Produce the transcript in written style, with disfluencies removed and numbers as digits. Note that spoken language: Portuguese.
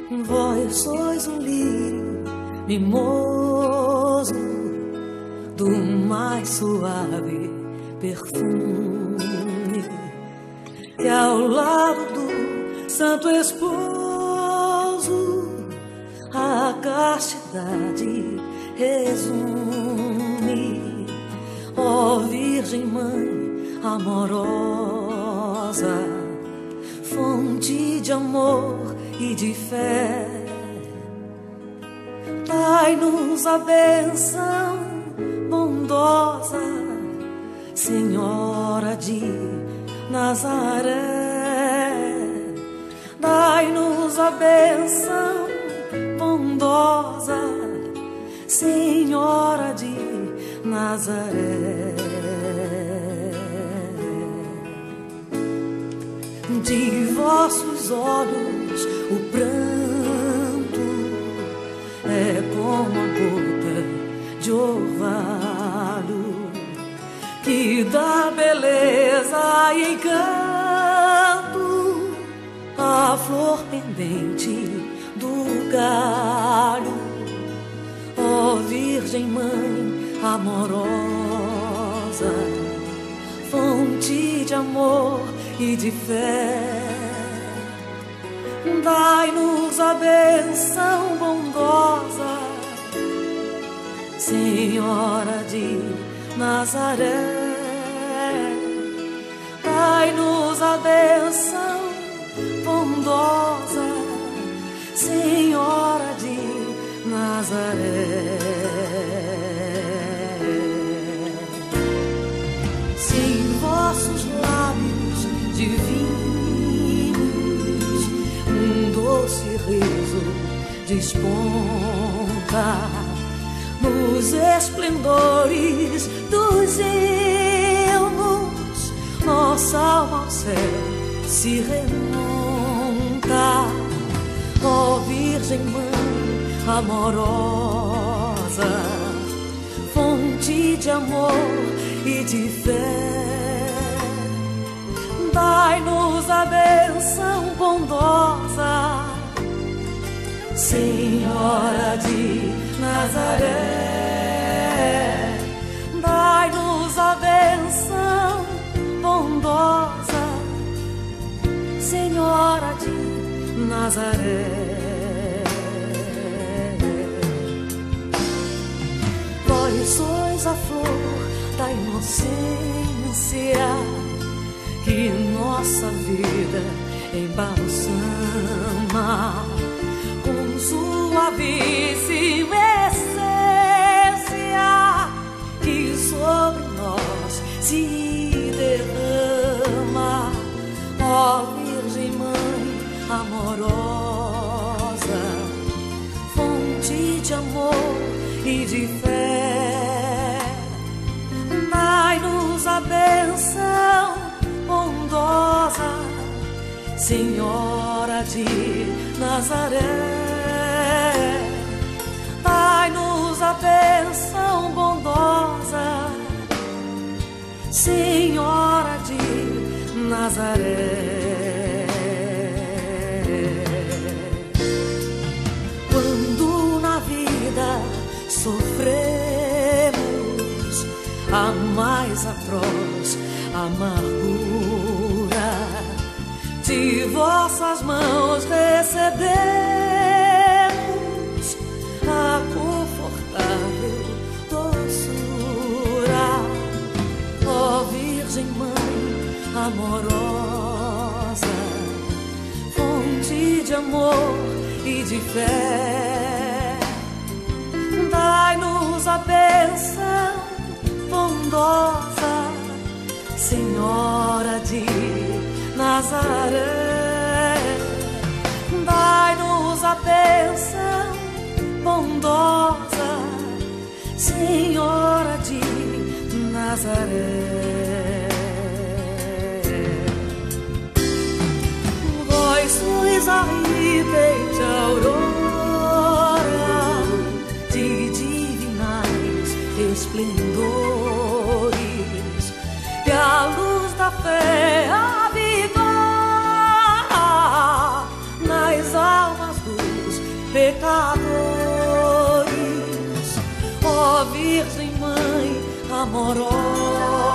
Vós sois um lírio mimoso do mais suave perfume, que ao lado do Santo Esposo a castidade resume. Ó Virgem Mãe amorosa, fonte de amor e de fé, dai-nos a bênção bondosa, Senhora de Nazaré. Dai-nos a bênção bondosa, Senhora de Nazaré. De vossos olhos o pranto é como a gota de orvalho, que dá beleza e encanto à flor pendente do galho. Ó Virgem Mãe amorosa, fonte de amor e de fé, dai-nos a bênção bondosa, Senhora de Nazaré. Dai-nos a bênção bondosa, Senhora de Nazaré. Se em vossos lábios divinos um doce riso desponta, nos esplendores dos hinos nossa alma ao céu se remonta. Ó Virgem Mãe amorosa, fonte de amor e de fé, dai-nos a bênção bondosa, Senhora de Nazaré. Dai-nos a bênção bondosa, Senhora de Nazaré. Vós sois a flor da inocência que nossa vida embalsama com suavíssima essência que sobre nós se derrama. Ó Virgem Mãe amorosa, fonte de amor e de fé, dai-nos a bênção bondosa, Senhora de Nazaré. Dai-nos a bênção bondosa, Senhora de Nazaré. Quando na vida sofremos a mais atroz amargura, de vossas mãos recebemos a confortável doçura. Ó Virgem Mãe amorosa, fonte de amor e de fé, dai-nos a bênção bondosa, Senhora de Nazaré. Dai-nos a bênção bondosa, Senhora de Nazaré. Vós sois a ardente aurora de divinais esplendores, que a luz da fé avivar nas almas dos Deus em mãe amorosa.